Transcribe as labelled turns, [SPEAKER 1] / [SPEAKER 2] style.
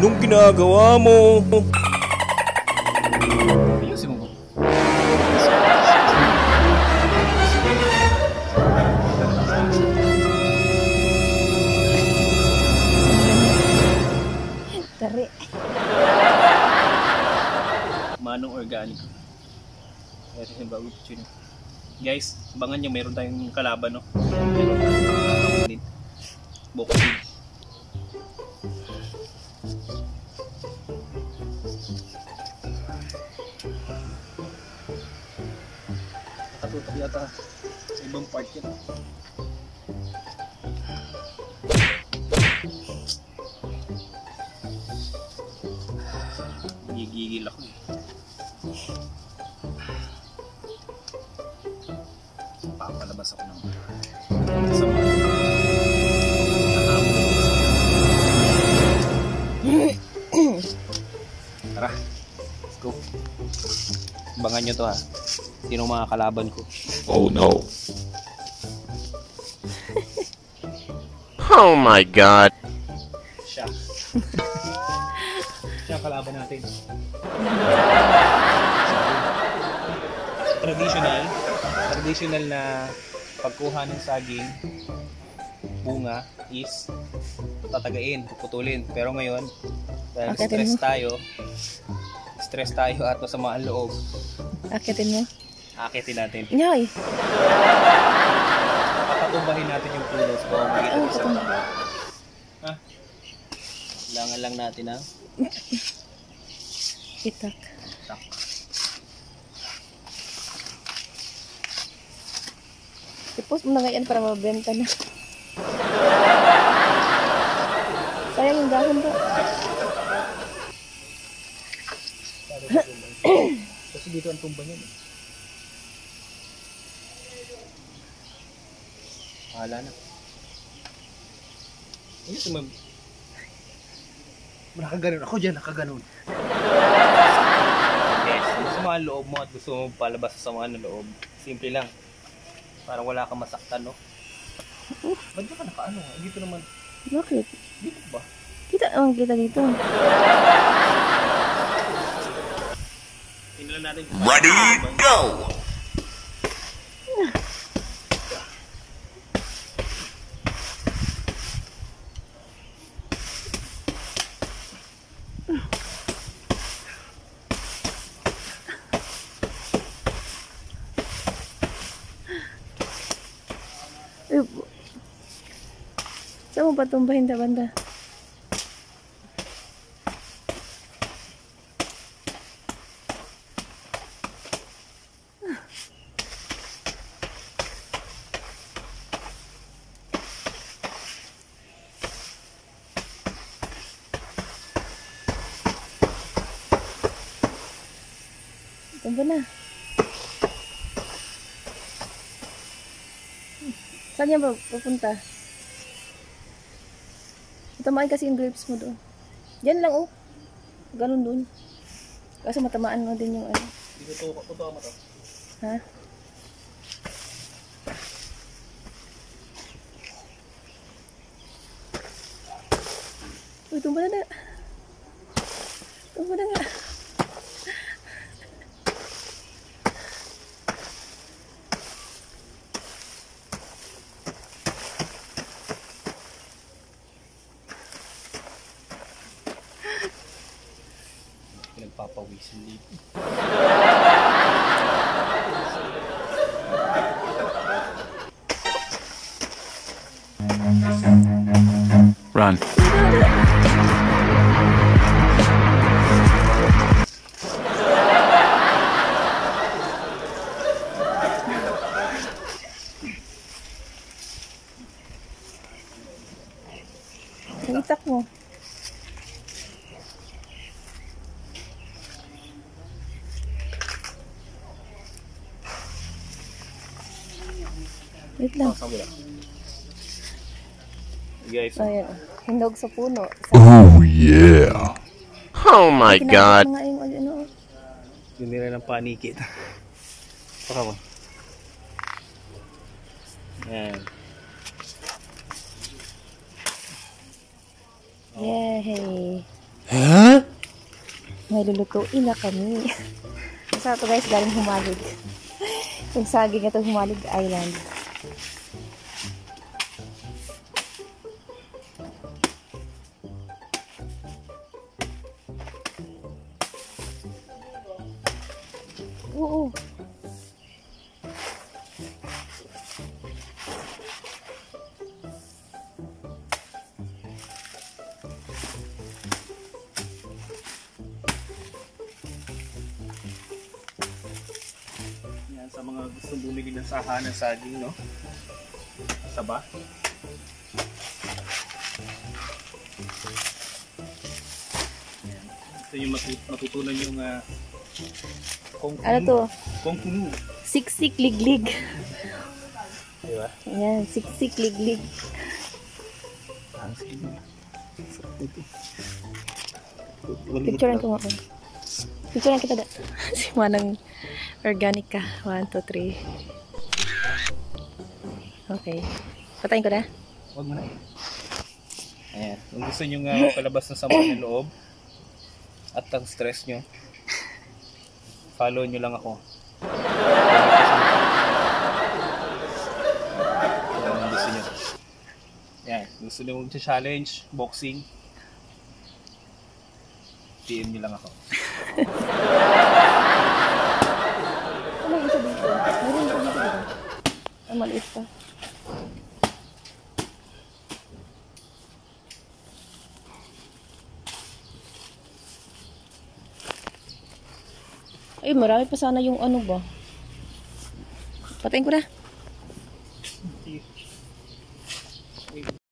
[SPEAKER 1] Anong ginagawa mo?
[SPEAKER 2] Ayusin mo.
[SPEAKER 3] Tari.
[SPEAKER 2] Manong Organiko. Ito yung bago yun. Guys, abangan nyo, mayroon tayong kalaban, no? Boxing. Nakatutok yata sa ibang part yun. Gigigil ako eh. Papalabas ako ng sama. Tara, let's go. Abangan nyo to ha. Sino mga kalaban ko?
[SPEAKER 1] Oh no.
[SPEAKER 4] Oh my god.
[SPEAKER 2] Siya. Siya kalaban natin. Traditional na pagkuha ng saging bunga is tatagain, puputulin. Pero ngayon, dahil stress tayo at masama ang loob.
[SPEAKER 3] Akitin mo?
[SPEAKER 2] Akitin natin.
[SPEAKER 3] Nyay!
[SPEAKER 2] Papatumbahin natin yung pulos kung magiging isa. Ha? Kailangan lang natin ha?
[SPEAKER 3] Itak.
[SPEAKER 2] Tak.
[SPEAKER 3] I-post mo na ngayon para mabenta na. Sayang yung dahon ba?
[SPEAKER 2] Kasi dito ang tumba niya. Wala na. Ayun, nakaganon. Ako dyan, nakaganon. Yes, masama ang loob mo at gusto mo palabas sa samaan ng loob. Simple lang. Parang wala kang masaktan, no? Ba't ka nakaano? Dito naman.
[SPEAKER 3] Bakit?
[SPEAKER 2] Dito ba?
[SPEAKER 3] Kita naman kita dito.
[SPEAKER 2] Tingnan natin.
[SPEAKER 4] Ready, go!
[SPEAKER 3] Saan mo patumbahin sa banda? Tumba na. Saan yan ba pupunta? Matamaan kasi yung grapes mo doon. Diyan lang oh. Ganun doon. Kaso matamaan mo din yung ano.
[SPEAKER 2] Dito to mo to.
[SPEAKER 3] Ha? Uy, tumba na na. Tumba na nga.
[SPEAKER 2] Pinagpapawisan dito.
[SPEAKER 4] Run.
[SPEAKER 3] Itak mo. Wait lang.
[SPEAKER 2] Guys,
[SPEAKER 3] Ayan. Hindog sa puno.
[SPEAKER 4] Oh yeah. Oh my god.
[SPEAKER 3] Mga yung ano.
[SPEAKER 2] yun nila ng panikit. Baka mo. Ayan.
[SPEAKER 3] Yay. May lulutuin na kami. Masarap to guys, galing Humalig. Yung saging ito, Humalig Island. Oo.
[SPEAKER 2] Yan, sa mga gustong bumili ng saha ng saging, no? Saba. Yan. Ito yung matutunan yung kung
[SPEAKER 3] Ano to?
[SPEAKER 2] Kung kunu.
[SPEAKER 3] Siksik liglig.
[SPEAKER 2] Diba?
[SPEAKER 3] Ayan, siksik liglig. Picturean ko ako. Picturean kita da. Si Manong Organika. 1, 2, 3. Okay. Patayin ko na.
[SPEAKER 2] Huwag mo na. Ayan. Kung gusto nyo nga palabas ng sama ng loob at ang stress nyo, follow nyo lang ako. Ayan, gusto nyo. Ayan. Gusto nyo mag-challenge, boxing, PM nyo lang ako.
[SPEAKER 3] Ano yung isa dito? Meron pa dito. Ay, maliit pa. Ay, marami pa sana yung ano ba. Patayin ko na.